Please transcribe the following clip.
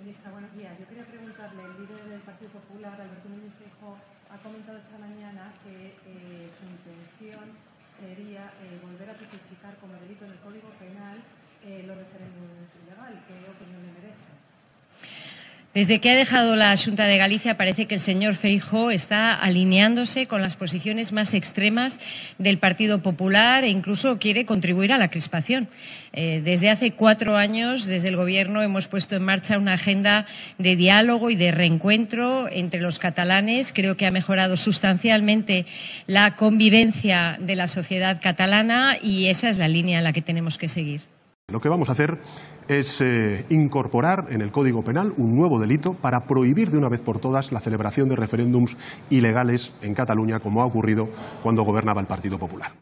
Ministra, buenos días. Yo quería preguntarle, el líder del Partido Popular, Alberto Núñez Feijóo, ha comentado esta mañana que su intención sería volver a tipificar como delito en el Código Penal los referéndums ilegales. ¿Qué opinión le merece? Desde que ha dejado la Xunta de Galicia parece que el señor Feijóo está alineándose con las posiciones más extremas del Partido Popular e incluso quiere contribuir a la crispación. Desde hace 4 años, desde el Gobierno, hemos puesto en marcha una agenda de diálogo y de reencuentro entre los catalanes. Creo que ha mejorado sustancialmente la convivencia de la sociedad catalana y esa es la línea en la que tenemos que seguir. Lo que vamos a hacer es incorporar en el Código Penal un nuevo delito para prohibir de una vez por todas la celebración de referéndums ilegales en Cataluña, como ha ocurrido cuando gobernaba el Partido Popular.